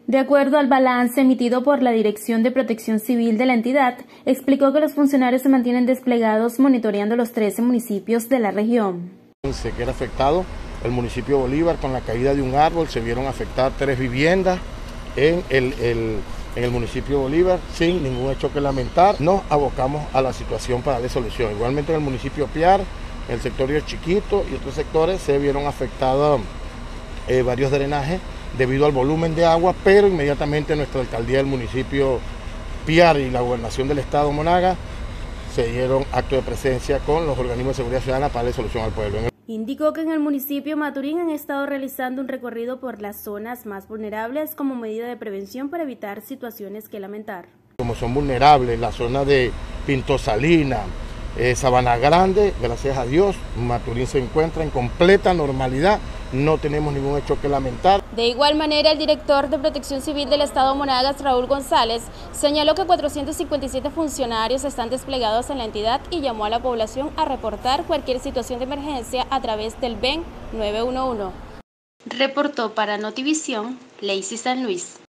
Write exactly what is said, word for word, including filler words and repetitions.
De acuerdo al balance emitido por la Dirección de Protección Civil de la entidad, explicó que los funcionarios se mantienen desplegados monitoreando los trece municipios de la región. Se queda afectado el municipio Bolívar con la caída de un árbol, se vieron afectar tres viviendas en el, el, en el municipio Bolívar sin ningún hecho que lamentar. Nos abocamos a la situación para darle solución. Igualmente en el municipio Piar, en el sector Río Chiquito y otros sectores se vieron afectados eh, varios drenajes debido al volumen de agua, pero inmediatamente nuestra alcaldía del municipio Piar y la gobernación del estado Monagas se dieron acto de presencia con los organismos de seguridad ciudadana para darle solución al pueblo. Indicó que en el municipio Maturín han estado realizando un recorrido por las zonas más vulnerables como medida de prevención para evitar situaciones que lamentar. Como son vulnerables, la zona de Pinto Salina, eh, Sabana Grande, gracias a Dios, Maturín se encuentra en completa normalidad, no tenemos ningún hecho que lamentar. De igual manera, el director de Protección Civil del Estado Monagas, Raúl González, señaló que cuatrocientos cincuenta y siete funcionarios están desplegados en la entidad y llamó a la población a reportar cualquier situación de emergencia a través del B E N nueve uno uno. Reportó para Notivisión, Lacey San Luis.